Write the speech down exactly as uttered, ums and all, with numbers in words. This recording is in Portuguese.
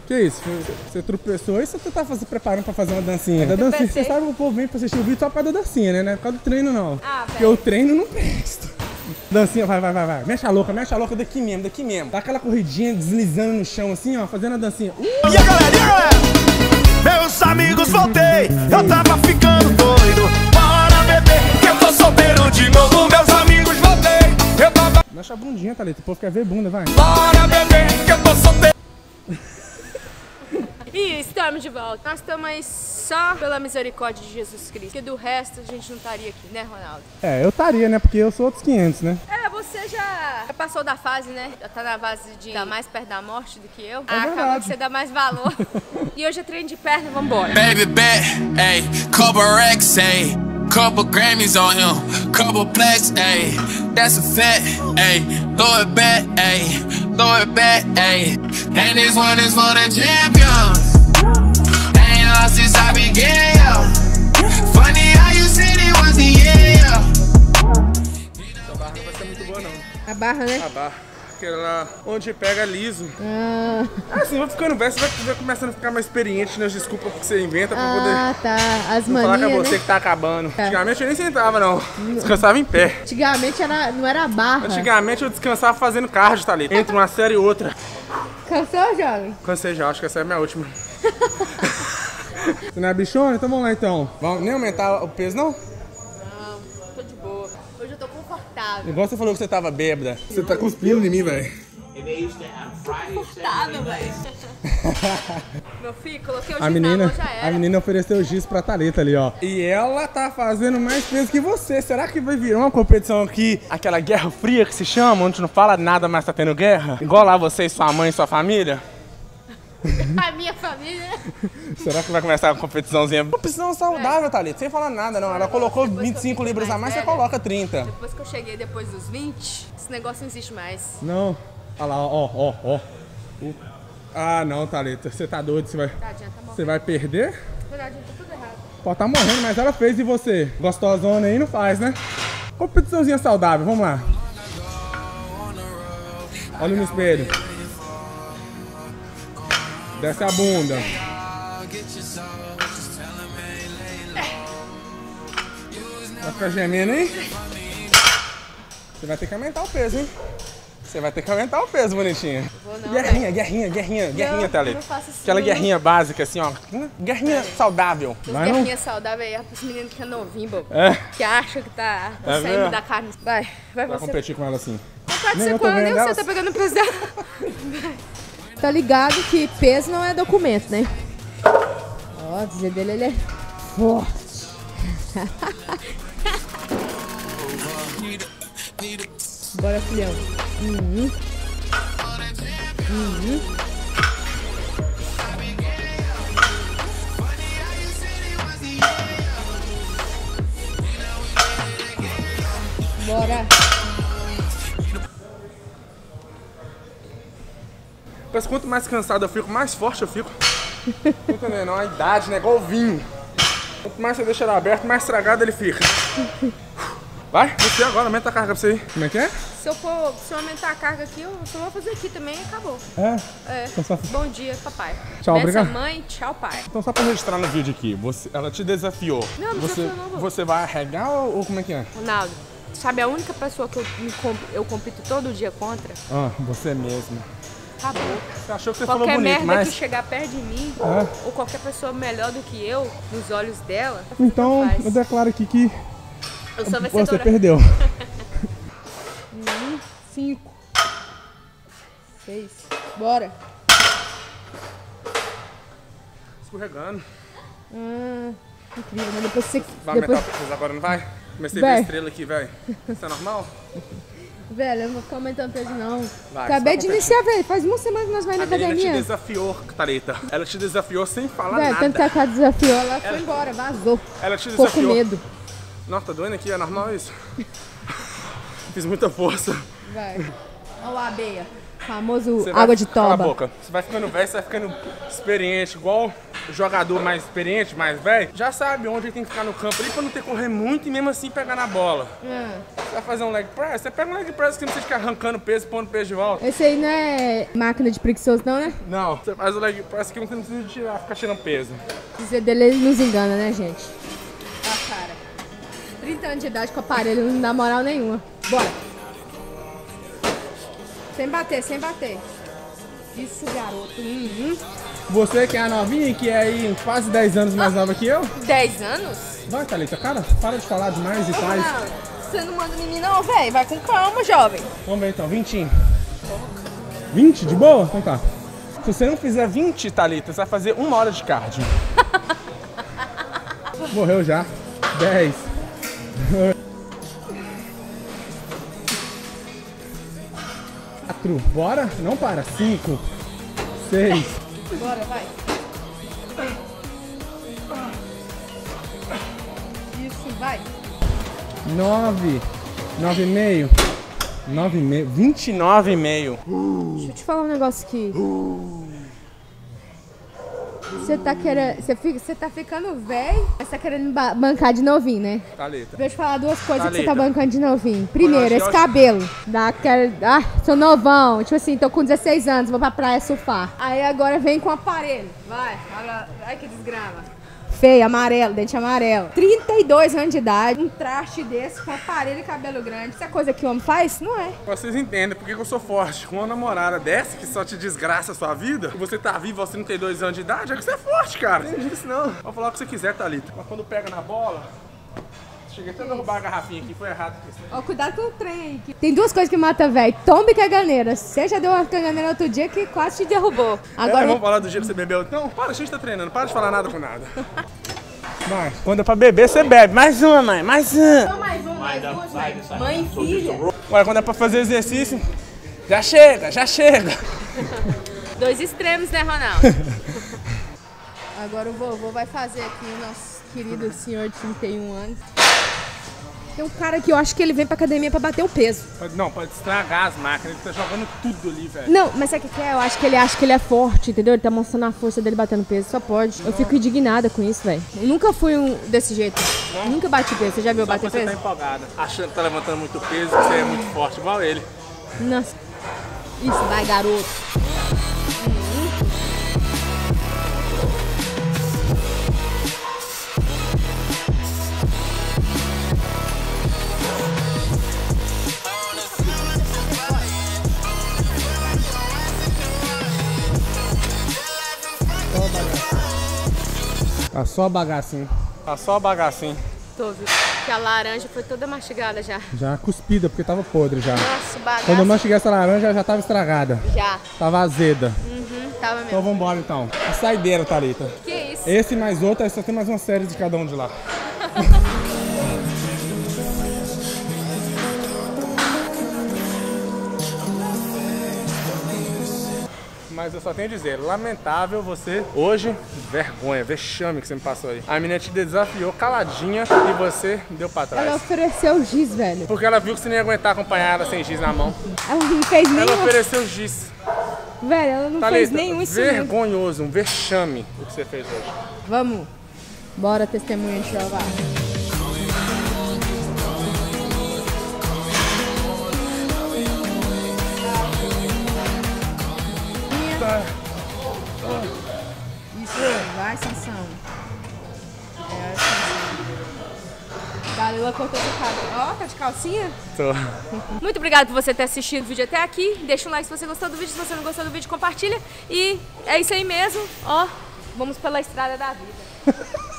Que isso? Você tropeçou e você tá se preparando pra fazer uma dancinha? Da dancinha, você sabe que o povo vem pra assistir o vídeo só pra da dancinha, né? Não é por causa do treino, não. Ah, porque o treino não presta. Dancinha, vai, vai, vai, vai. Mexe a louca, mexe a louca daqui mesmo, daqui mesmo. Dá aquela corridinha deslizando no chão assim, ó, fazendo a dancinha. Uh! E aí, galera, e aí, meus amigos, voltei. Eu tava ficando doido. Bora beber, que eu tô solteiro de novo. Meus amigos, voltei. Eu tava... Mexe a bundinha, Thalita. O povo quer ver bunda, vai. Bora beber, que eu tô solteiro. E estamos de volta. Nós estamos aí só pela misericórdia de Jesus Cristo. Porque do resto a gente não estaria aqui, né, Ronaldo? É, eu estaria, né? Porque eu sou outros quinhentos, né? É, você já passou da fase, né? Já tá na fase de estar mais perto da morte do que eu. É ah, verdade. acabou que você dá mais valor. E hoje é treino de perna, vambora. Baby bet, ayy, couple racks, ayy, couple Grammys on him, couple plaques, ayy, that's a fact, ayy, throw it back, ayy, throw it back, ayy, and this one is for the champions, ain't lost since I began, yo, funny how you said it was the year. Essa barra não vai ser muito boa, não. A barra, né? A barra. Aquela onde pega liso. Ah, Assim, vai ficando velho, você vai, vai começando a ficar mais experiente nas desculpas que você inventa pra ah tá. As poder não falar que é manias, você né? que tá acabando. Antigamente eu nem sentava, não. Descansava em pé. Antigamente era, não era a barra. Antigamente eu descansava fazendo cardio, Thalita. Entre uma série e outra. Cansou, jovem? Cansei já, acho que essa é a minha última. Você não é bichona? Então vamos lá, então. Vamos nem aumentar o peso, não? Não, tô de boa. Hoje eu tô confortável. Igual você falou que você tava bêbada. Você tá cuspindo em mim, velho. Confortável, velho. Meu filho, coloquei o A giz menina, na mão, já era. a menina ofereceu giz pra Thalita ali, ó. E ela tá fazendo mais peso que você. Será que vai virar uma competição aqui, aquela guerra fria que se chama, onde não fala nada, mas tá tendo guerra? Igual lá você e sua mãe e sua família? A minha família. Será que vai começar uma competiçãozinha? Competição saudável, Thalita, sem falar nada, não. Ela colocou vinte e cinco libras a mais, você coloca trinta. Depois que eu cheguei depois dos vinte, esse negócio não existe mais. Não. Olha lá, ó, ó, ó. Uh. Ah, não, Thalita, você tá doido, você vai, Tadinha, tá morrendo. você vai perder? Tadinha, tá tudo errado. Pode tá morrendo, mas ela fez e você? Gostosona aí não faz, né? Competiçãozinha saudável, vamos lá. Olha no espelho. Desce a bunda. Vai ficar gemendo, hein? Você vai ter que aumentar o peso, hein? Você vai ter que aumentar o peso, bonitinha. Vou não, Guerrinha, guerrinha, guerrinha, guerrinha, Thalita. não faço isso Aquela não. guerrinha básica, assim, ó. Guerrinha saudável. Os Vai, não? guerrinhas saudáveis aí é pros meninos que é novinho, bobo. É. Que acham que tá, tá É saindo mesmo? da carne. Vai, vai Vai você. competir com ela assim. Não pode Nem ser eu tô quando, nem vendo você elas. tá pegando peso dela. Tá ligado que peso não é documento, né? Ó, o dizer dele, ele é forte. Bora, filhão. Uhum. Uhum. Bora. Mas quanto mais cansado eu fico, mais forte eu fico. Não entendendo, não, a idade, né? Igual o vinho. Quanto mais você deixa ele aberto, mais estragado ele fica. Vai, você agora, aumenta a carga pra você aí. Como é que é? Se eu, for, se eu aumentar a carga aqui, eu só vou fazer aqui também e acabou. É? É. Então só, Bom dia, papai. Tchau, Benção, obrigado. mãe, tchau, pai. então só pra registrar no vídeo aqui, você, ela te desafiou. Não, não você, desafiou não, vô. você vai arregar ou, ou como é que é? Ronaldo, sabe a única pessoa que eu, me comp eu compito todo dia contra? Ah, você mesmo. Acabou. Você achou que você Qualquer falou bonito, merda mas... que chegar perto de mim, É. ou qualquer pessoa melhor do que eu, nos olhos dela, Então, tanto faz. eu declaro aqui que eu sou você vencedora. perdeu. Um, cinco. Seis. Bora. Escorregando. Ah, incrível, mas depois você... Vai depois... aumentar o peso agora, não vai? Comecei a Vai. ver estrela aqui, velho. Isso é normal? Velho, eu não vou ficar aumentando peso, não. Vai, Acabei você de tá iniciar, velho. Faz uma semana que nós vamos A na menina te academia. desafiou, Thalita. Ela te desafiou sem falar Velho, nada. tanto que a cara desafiou, ela foi embora, vazou. Ela te Ficou com desafiou. medo. Nossa, tá doendo aqui? É normal isso? Fiz muita força. Vai. Olha o abeia. Famoso Você vai- água de Cala a toba. boca. Você vai ficando velho, você vai ficando experiente, igual jogador mais experiente, mais velho, já sabe onde ele tem que ficar no campo ali pra não ter que correr muito e mesmo assim pegar na bola. Hum. Você vai fazer um leg press, você pega um leg press que não precisa ficar arrancando peso, pondo peso de volta. Esse aí não é máquina de preguiçoso não, né? Não, você faz o leg press que você não precisa tirar, ficar tirando peso. O Z dele ele nos engana, né, gente? Ah, cara. trinta anos de idade com aparelho não dá moral nenhuma. Bora. Sem bater, sem bater. Isso, garoto. Uhum. Você que é a novinha, que é aí quase dez anos mais nova que eu. dez anos? Vai, Thalita, cara, para de falar demais e faz. Não, você não manda em mim não, velho. Vai com calma, jovem. Vamos ver então, vinte. vinte de boa? Então tá. Se você não fizer vinte, Thalita, você vai fazer uma hora de cardio. Morreu já. dez. quatro. Bora? Não para. cinco. seis. Bora, vai. Isso, vai. nove. nove e meio. nove e meio. vinte e nove e meio. Deixa eu te falar um negócio aqui. Você tá querendo. Você, fica, você tá ficando velho, mas tá querendo ba bancar de novinho, né? Thalita. Deixa eu te falar duas coisas Thalita. que você tá bancando de novinho. Primeiro, Eu acho- esse eu acho- cabelo. Dá aquela. Ah, sou novão. Tipo assim, tô com dezesseis anos, vou pra praia surfar. Aí agora vem com aparelho. Vai, olha. Ai que desgrama. Feio, amarelo, dente amarelo. trinta e dois anos de idade, um traste desse com aparelho e cabelo grande. Isso é coisa que o homem faz? Não é. Vocês entendem porque que eu sou forte. Com uma namorada dessa que só te desgraça a sua vida, e você tá vivo aos trinta e dois anos de idade, é que você é forte, cara. Não tem disso não. Pode falar o que você quiser, Thalita. Mas quando pega na bola, cheguei até a derrubar a garrafinha aqui, foi errado. Ó, cuidado com o trem aí. que- Tem duas coisas que matam, velho. Tomba e caganeira. Você já deu uma caganeira outro dia que quase te derrubou. Agora. É, vamos falar do dia que você bebeu? Não, para, a gente tá treinando. Para de falar nada com nada. Vai, quando é pra beber, você bebe. Mais uma, mãe, mais uma. Mais um, mais duas, mais. Mãe e filha. Agora, quando é pra fazer exercício, já chega, já chega. Dois extremos, né, Ronaldo? Agora o vovô vai fazer aqui o nosso querido senhor de trinta e um anos. Tem um cara que eu acho que ele vem pra academia pra bater o peso. Pode- Não, pode estragar as máquinas. Ele tá jogando tudo ali, velho. Não, mas sabe o que que é? Eu acho que ele acha que ele é forte, entendeu? Ele tá mostrando a força dele batendo peso. Só pode. Eu fico indignada com isso, velho. Eu nunca fui um desse jeito. Nunca bati peso. Você já viu eu Só bater você tá peso? empolgada, achando que tá levantando muito peso, que você é muito forte, igual ele. Nossa. Isso, vai, garoto. Tá só bagacinho. Tá só bagacinho. Tô, viu? Que a laranja foi toda mastigada já. Já cuspida, porque tava podre já. Nossa, bagaço. Quando eu mastiguei essa laranja, já tava estragada. Já. Tava azeda. Uhum, tava Então mesmo. vambora então. A saideira, Thalita. Que isso? Esse mais outro, aí só tem mais uma série de cada um de lá. Mas eu só tenho a dizer, lamentável você hoje, vergonha, vexame que você me passou aí. A menina te desafiou caladinha e você deu pra trás. Ela ofereceu giz, velho. Porque ela viu que você não ia aguentar acompanhar ela sem giz na mão. Ela não fez Ela nenhum. ofereceu giz. Velho, ela não fez Thalita, nenhum instrumento. vergonhoso, um vexame o que você fez hoje. Vamos. Bora, testemunha de Jeová. Isso, vai, Sansão. É, Sansão. Dalila cortou seu cabelo. Ó, tá de calcinha? Tô. Muito obrigado por você ter assistido o vídeo até aqui. Deixa um like se você gostou do vídeo. Se você não gostou do vídeo, compartilha. E é isso aí mesmo. Ó, vamos pela estrada da vida.